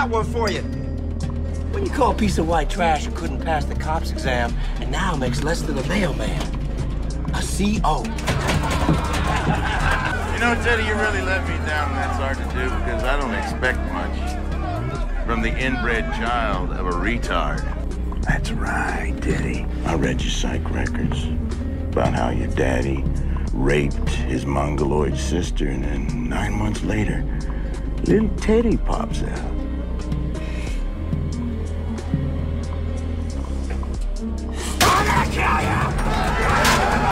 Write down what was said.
got one for you. When you call a piece of white trash who couldn't pass the cops exam and now makes less than a mailman? A CO. You know, Teddy, you really let me down, and that's hard to do because I don't expect much from the inbred child of a retard. That's right, Teddy. I read your psych records about how your daddy raped his mongoloid sister, and then 9 months later, little Teddy pops out. I'm gonna kill you!